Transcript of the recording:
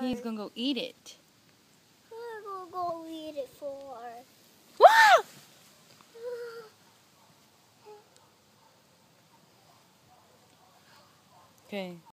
He's gonna go eat it. I'm gonna go eat it for. Wow! Okay.